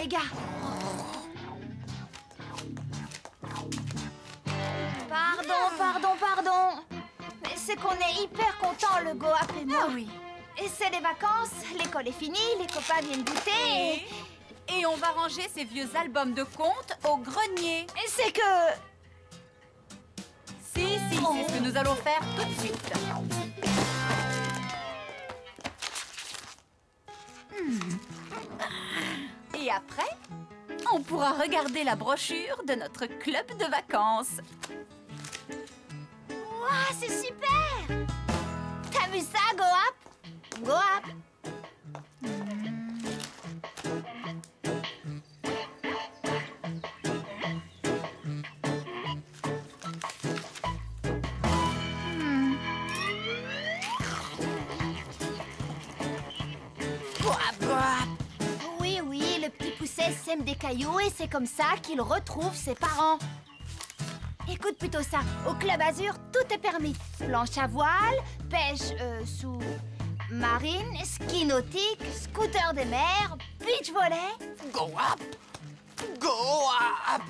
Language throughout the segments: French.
méga. Pardon. Mais c'est qu'on est hyper contents, le Go-Up et moi. Ah oui. Et c'est les vacances, l'école est finie, les copains viennent goûter Et on va ranger ces vieux albums de contes au grenier. et c'est que... Si, c'est ce que nous allons faire tout de suite. Et après, on pourra regarder la brochure de notre club de vacances. Waouh, c'est super! T'as vu ça, Go-Up? Go-Up! Oui, le petit pousset sème des cailloux et c'est comme ça qu'il retrouve ses parents. Écoute plutôt ça, au Club Azur, tout est permis. Planche à voile, pêche sous-marine, ski nautique, scooter des mers, beach volley. Go up! Go up!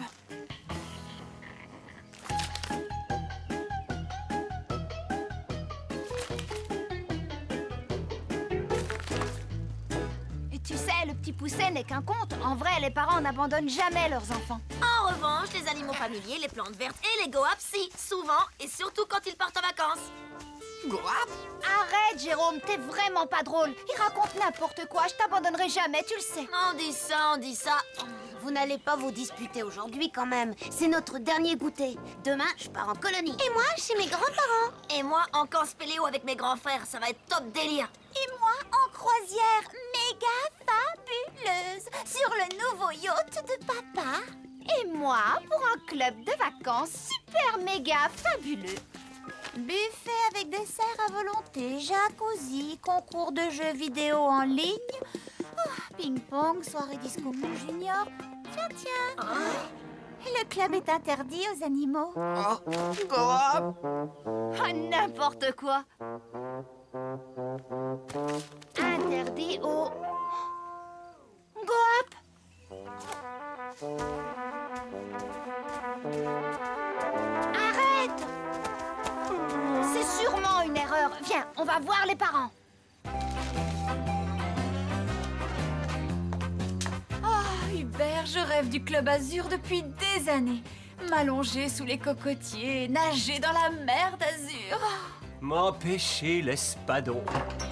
Et tu sais, le petit pousset n'est qu'un conte. En vrai, les parents n'abandonnent jamais leurs enfants. En revanche, les animaux familiers, les plantes vertes et les Go-Up, si, souvent, et surtout quand ils partent en vacances. Go up! Arrête, Jérôme, t'es vraiment pas drôle. Il raconte n'importe quoi, je t'abandonnerai jamais, tu le sais. On dit ça. Vous n'allez pas vous disputer aujourd'hui quand même. C'est notre dernier goûter. Demain, je pars en colonie. Et moi, chez mes grands-parents. Et moi, en camp spéléo avec mes grands frères. Ça va être top délire. Et moi, en croisière méga fabuleuse sur le nouveau yacht de papa. Et moi, pour un club de vacances super méga fabuleux. Buffet avec dessert à volonté, jacuzzi, concours de jeux vidéo en ligne, ping-pong, soirée disco junior. Tiens. Le club est interdit aux animaux. Oh, go up! Ah, n'importe quoi. Interdit aux... Go-Up. Arrête! C'est sûrement une erreur. Viens, on va voir les parents. Oh, Hubert, je rêve du Club Azur depuis des années. M'allonger sous les cocotiers, nager dans la mer d'Azur. M'empêcher l'espadon.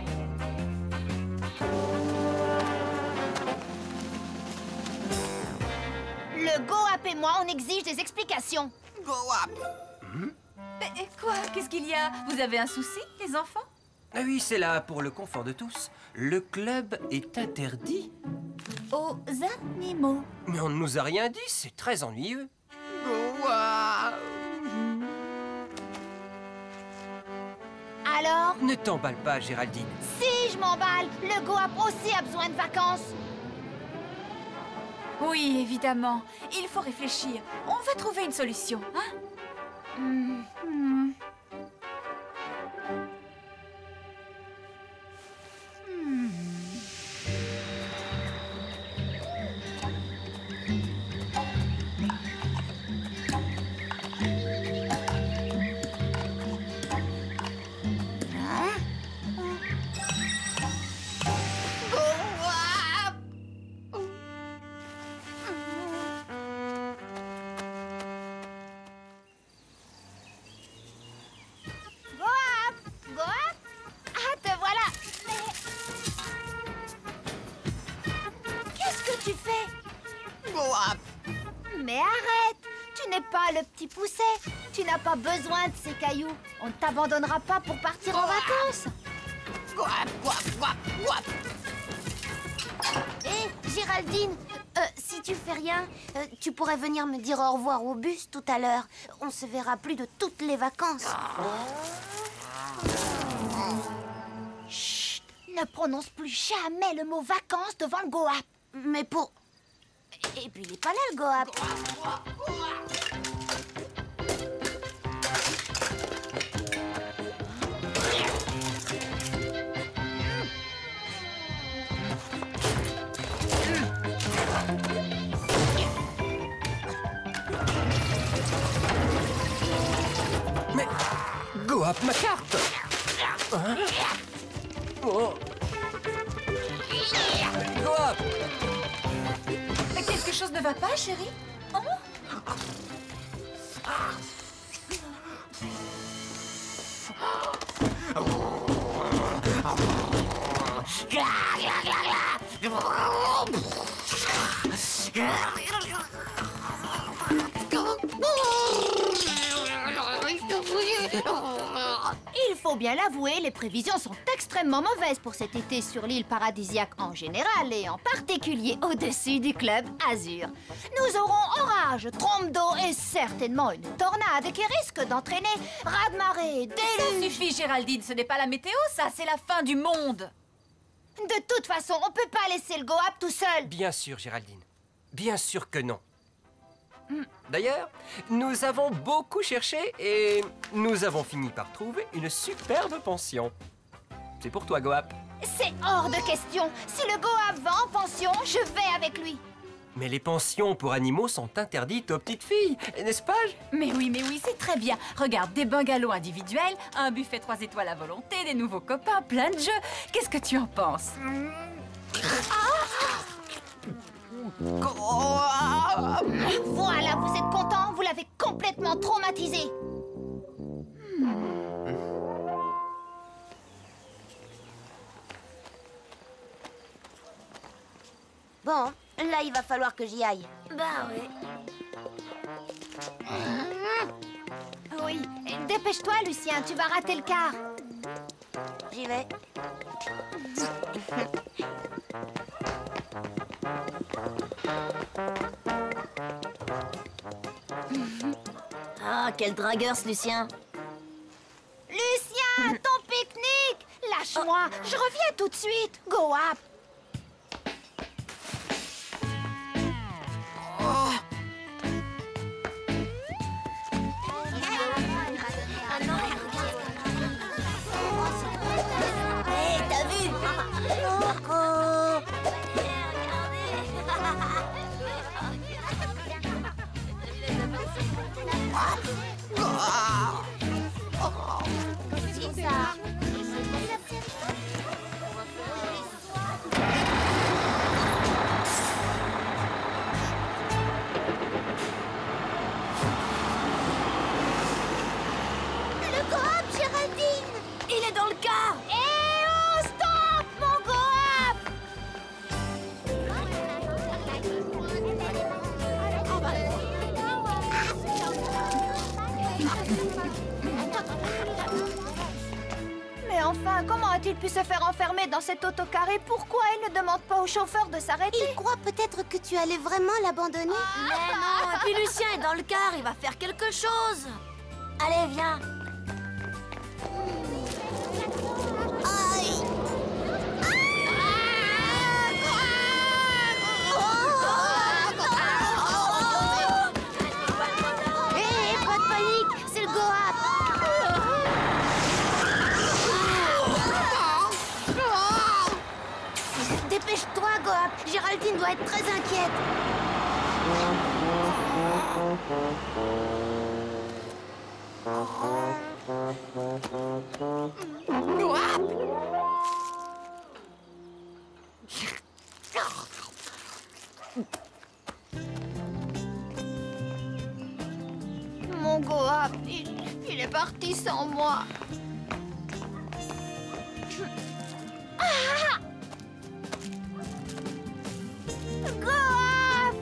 Le Go-Up et moi, on exige des explications. Go up! Mais quoi? Qu'est-ce qu'il y a? Vous avez un souci, les enfants? Ah oui, c'est là pour le confort de tous. Le club est interdit. Aux animaux. Mais on ne nous a rien dit, c'est très ennuyeux. Go up! Alors, Ne t'emballe pas, Géraldine. si je m'emballe, le Go-Up aussi a besoin de vacances. Oui, évidemment. Il faut réfléchir. On va trouver une solution, hein? Go-Up! Ah, te voilà. Qu'est-ce que tu fais? Go up! Mais arrête! Tu n'es pas le petit pousset. Tu n'as pas besoin de ces cailloux. On ne t'abandonnera pas pour partir en vacances. Go up! Go up! Go up! Go up! Hé, Géraldine, si tu fais rien, tu pourrais venir me dire au revoir au bus tout à l'heure. On se verra plus de toutes les vacances. Chut! Ne prononce plus jamais le mot vacances devant le Go-Up. Mais pour... Et puis il est pas là, le Go-Up. Goap, ma carte! Hein? Oh. Goap! Quelque chose ne va pas, chérie? Oh. Il faut bien l'avouer, les prévisions sont extrêmement mauvaises pour cet été sur l'île paradisiaque en général et en particulier au-dessus du club Azur. Nous aurons orage, trompe d'eau et certainement une tornade qui risque d'entraîner raz-de-marée, Ça déluge. suffit, Géraldine, ce n'est pas la météo, ça, c'est la fin du monde. De toute façon, on peut pas laisser le Goap tout seul. Bien sûr, Géraldine. Bien sûr que non. D'ailleurs, nous avons beaucoup cherché et nous avons fini par trouver une superbe pension. C'est pour toi, Goap. C'est hors de question. Si le Goap va en pension, je vais avec lui. Mais les pensions pour animaux sont interdites aux petites filles, n'est-ce pas? Mais oui, c'est très bien. Regarde, des bungalows individuels, un buffet 3 étoiles à volonté, des nouveaux copains, plein de jeux. Qu'est-ce que tu en penses? Voilà, vous êtes content? Vous l'avez complètement traumatisé. Bon, là, il va falloir que j'y aille. Bah oui. Oui, dépêche-toi, Lucien, tu vas rater le car. J'y vais. Ah, quel dragueur, ce Lucien. Lucien, ton pique-nique! Lâche-moi, je reviens tout de suite. Goap. Hé, t'as vu? Coco. C'est ça. Le Goap, Géraldine. Il est dans le car. Eh oh, stop, mon Goap! Mais enfin, comment a-t-il pu se faire enfermer dans cet autocar et pourquoi il ne demande pas au chauffeur de s'arrêter? Il croit peut-être que tu allais vraiment l'abandonner. Mais non, et puis Lucien est dans le car, il va faire quelque chose. Allez, viens. Aïe. Hé, pas de panique, c'est le Goap. Dépêche-toi, Goap. Géraldine doit être très inquiète. Mon Goap, il est parti sans moi. Ah! Goap!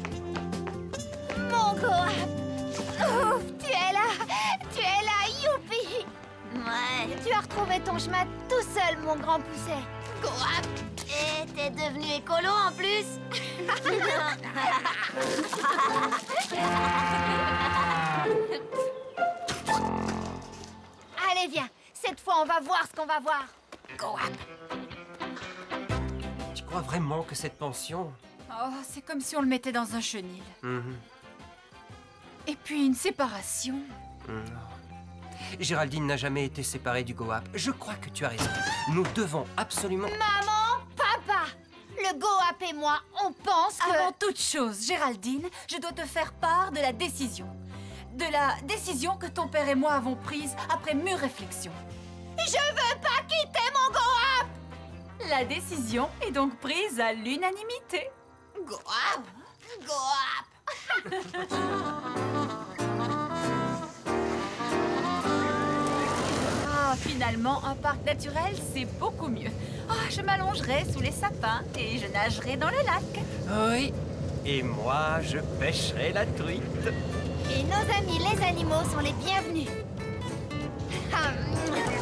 Mon Goap! Ouf, tu es là, youpi! Ouais. Tu as retrouvé ton chemin tout seul, mon grand pousset. Goap! Et t'es devenu écolo en plus. Allez, viens. Cette fois, on va voir ce qu'on va voir. Goap. Tu crois vraiment que cette pension... Oh, c'est comme si on le mettait dans un chenil. Mhm. Et puis une séparation. Géraldine n'a jamais été séparée du Goap. Je crois que tu as raison. Nous devons absolument... Maman, papa, le Goap et moi, on pense que... Avant toute chose, Géraldine, je dois te faire part de la décision. de la décision que ton père et moi avons prise après mûre réflexion. Je veux pas quitter mon Goap! La décision est donc prise à l'unanimité. Goap! Goap! Ah, finalement, un parc naturel, c'est beaucoup mieux. Ah, je m'allongerai sous les sapins et je nagerai dans le lac. Oui. Et moi, je pêcherai la truite. Et nos amis les animaux sont les bienvenus.